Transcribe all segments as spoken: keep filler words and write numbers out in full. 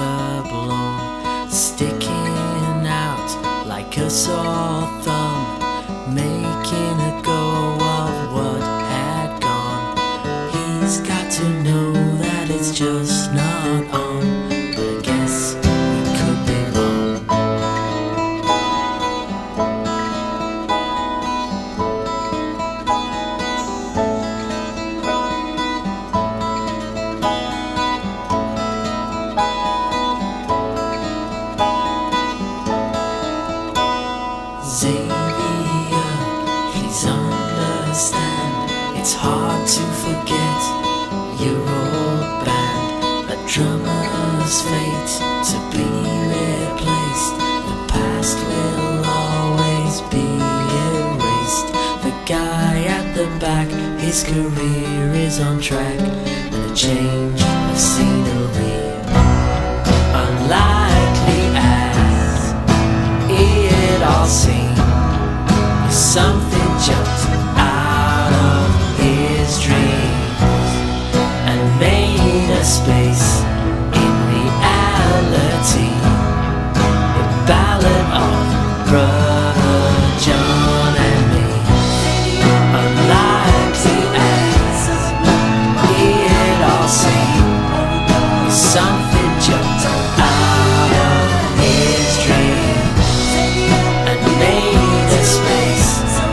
were blown, sticking out like a sore thumb, making a go of what had gone. He's got to know that it's just not on, but I guess he could be wrong. Xavier, please understand, it's hard to forget your old band. A drummer's fate to be replaced. The past will always be erased. The guy at the back, his career is on track, and a change of scenery, unlikely as it all seems. Something jumped out of his dreams and made a space in reality. A ballad of Brother John and me, unlikely as it all seemed. Something jumped out of his dreams and made a space.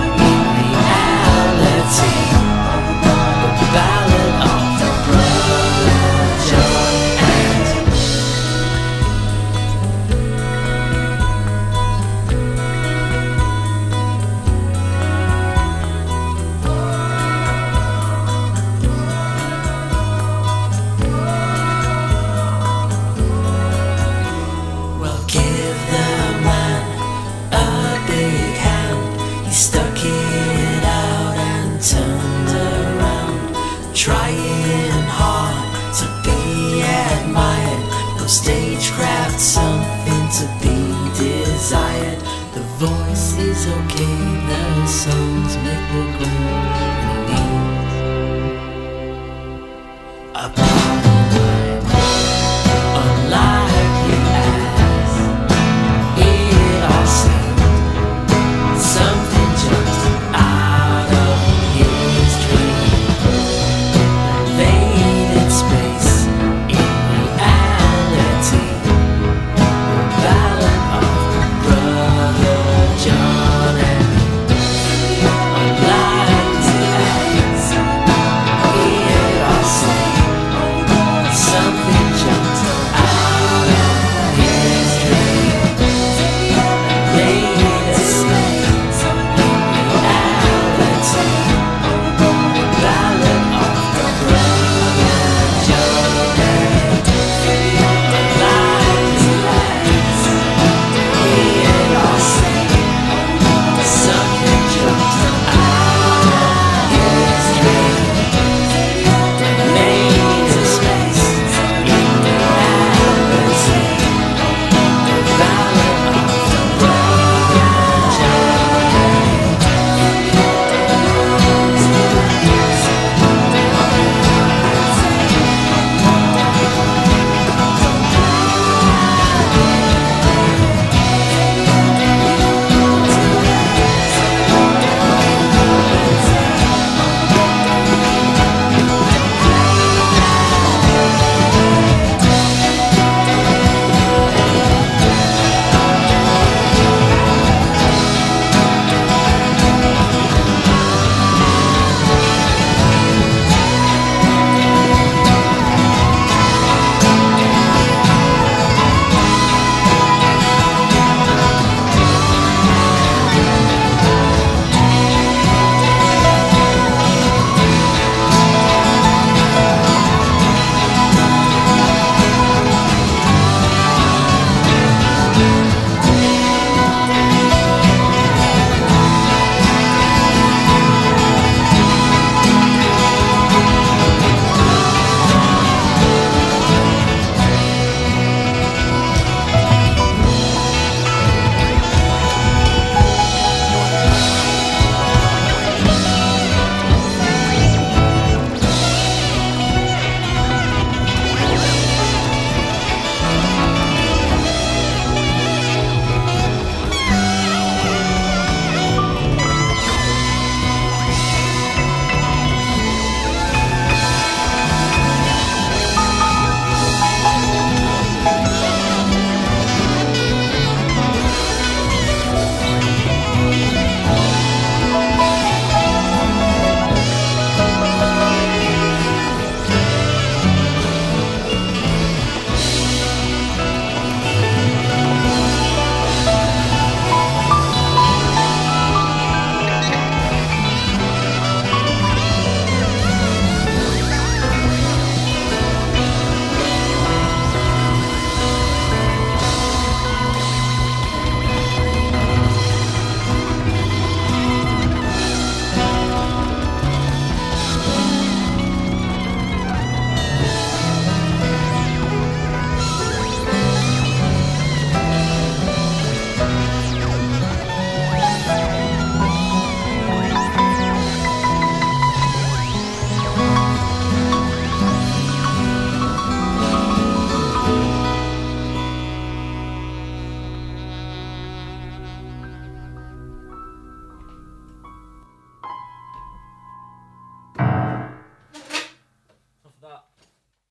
Stuck it out and turned around, trying hard to be admired. Though stagecraft something to be desired. The voice is okay, the songs make the groove, and he needs a